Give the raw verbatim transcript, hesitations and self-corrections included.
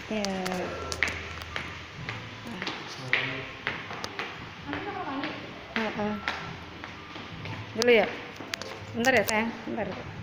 Ya. Uh -uh. Dulu ya. Bentar ya sayang. Bentar.